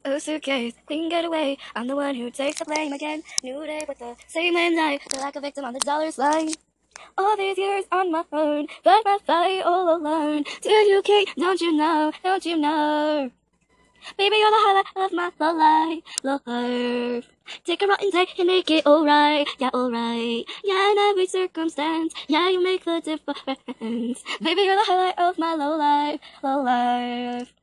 Oh, suitcase, we can get away. I'm the one who takes the blame again. New day with the same lame lie. Feel like a victim on the dollar sign. All these years on my own, fight my fight all alone. Till you came, don't you know, don't you know? Baby, you're the highlight of my low life. Take a rotten day and make it alright, yeah, alright. Yeah, in every circumstance, yeah, you make the difference. Baby, you're the highlight of my low life.